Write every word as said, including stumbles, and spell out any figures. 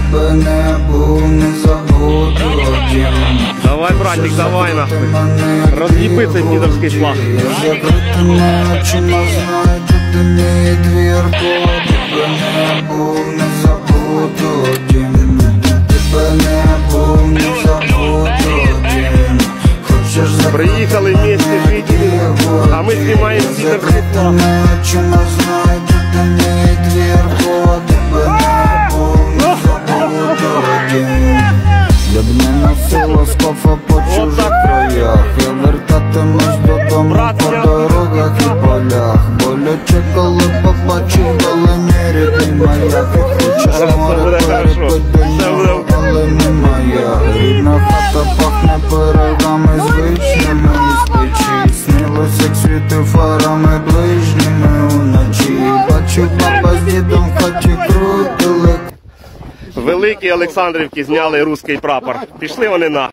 тебе не був, не забуду. Давай, братик, давай нахуй. Разъеби цей дідовський флаг. Закритими очима знаю, де мій двір, бо тебе не був, не забуду. Тебе не був, не забуду. Хочеш закрити Приїхали вместе жителі, а ми знімаємо дідовський флаг. очима знаю, де мій двір, бо тебе не був, не забуду. Я б не носила скофа по чужих краях. Я вертатимусь додому по дорогах і полях. Боляче, коли побачив вдалині рідний маяк. І хочеш море перепить до нього, але не моя. Рідна хата пахне пирогами звичними із печі. Снилось, як світи фарами ближніми уночі. Бачу, баба з дідом в хаті крутили. Великі Олександрівки зняли руський прапор. Пішли вони на.